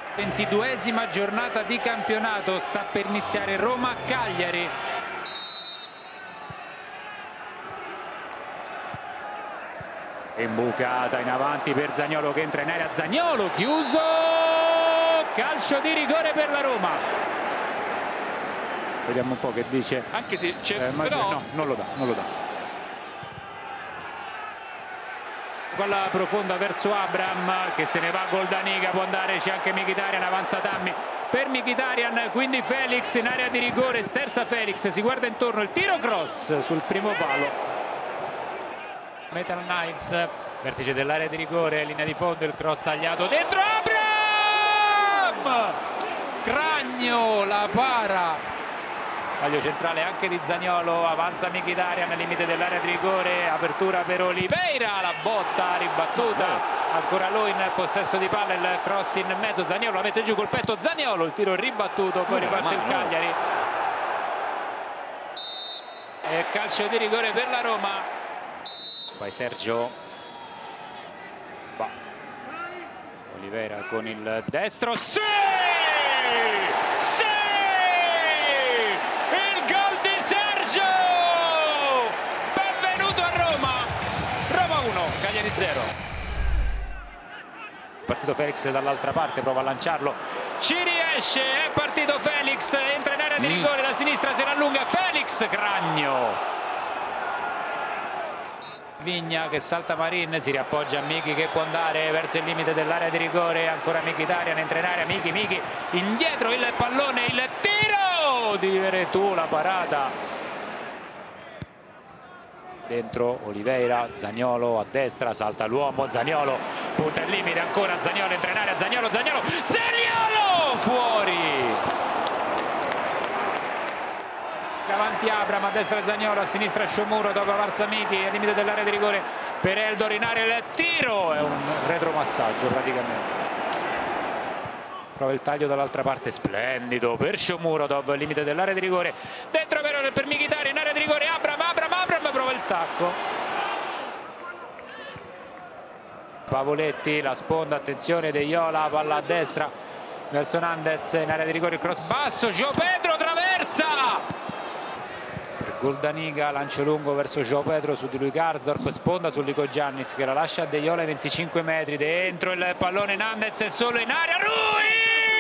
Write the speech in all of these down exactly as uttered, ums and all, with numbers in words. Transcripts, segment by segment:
ventiduesima giornata di campionato, sta per iniziare Roma-Cagliari. Imbucata in avanti per Zaniolo che entra in area, Zaniolo chiuso, calcio di rigore per la Roma. Vediamo un po' che dice. Anche se c'è, eh, ma però... no, non lo dà, non lo dà. Palla profonda verso Abraham che se ne va, Goldaniga, può andare, c'è anche Mkhitaryan, avanza Tammy per Mkhitaryan, quindi Felix in area di rigore, sterza Felix, si guarda intorno, il tiro cross sul primo palo. Metal Knights, vertice dell'area di rigore, linea di fondo, il cross tagliato dentro, Abraham! Cragno la para. Taglio centrale anche di Zaniolo, avanza Mkhitaryan al limite dell'area di rigore, apertura per Oliveira, la botta ribattuta, ancora lui in possesso di palla, il cross in mezzo, Zaniolo la mette giù col petto, Zaniolo, il tiro ribattuto, poi riparte il Cagliari. E calcio di rigore per la Roma. Poi Sergio. Bah. Oliveira con il destro, sì! Sì! Cagliari zero. Partito Felix dall'altra parte, prova a lanciarlo, ci riesce, è partito Felix, entra in area di rigore, da sinistra se ne allunga Felix, Cragno. Vigna che salta Marin, si riappoggia a Miki che può andare verso il limite dell'area di rigore, ancora Mkhitaryan, entra in area, Miki, Miki, indietro il pallone, il tiro di Veretù, la parata. Dentro Oliveira, Zaniolo a destra, salta l'uomo, Zaniolo punta il limite, ancora Zaniolo, entra in area, Zaniolo, Zaniolo, Zaniolo fuori! Davanti Abraham, a destra Zaniolo, a sinistra Sciomuro, dopo avanza Miki, al limite dell'area di rigore per Eldor in area, il tiro, è un retromassaggio praticamente. Prova il taglio dall'altra parte, splendido per Shomurodov, al limite dell'area di rigore, dentro per, per Mkhitaryan in area di rigore, Abraham, Abraham, Abraham, prova il tacco. Pavoletti, la sponda, attenzione De Iola, palla a destra verso Nandez, in area di rigore, il cross basso, Gio Pedro traversa! Per Goldaniga, lancio lungo verso Gio Pedro su di lui Karsdorp, sponda su Lico Giannis che la lascia a De Iola ai venticinque metri, dentro il pallone, Nandez è solo in area, Rui!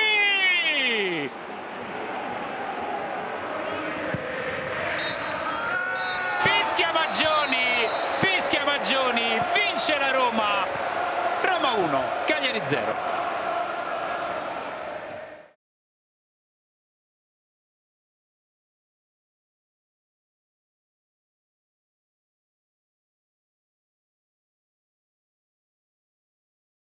Fischia Maggioni, fischia Maggioni, vince la Roma, Roma uno, Cagliari zero.